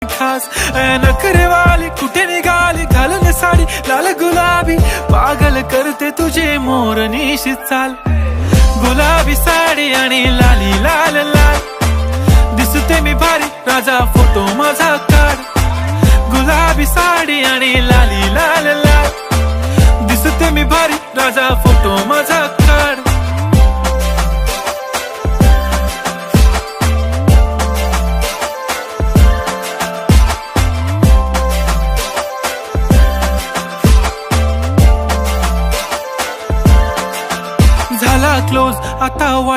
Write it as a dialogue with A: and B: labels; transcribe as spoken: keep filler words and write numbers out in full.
A: खास नखरे वाली कुठे निघाली घालून साडी लाल गुलाबी पागल करते तुझे मोरनीशी चाल गुलाबी साडी आणि लाली लाल लाल दिसते मी भारी राजा फोटो माझा काढ गुलाबी साडी आणि लाली लाल लाल दिसते मी भारी राजा फोटो माझा काढ झाला क्लोज आता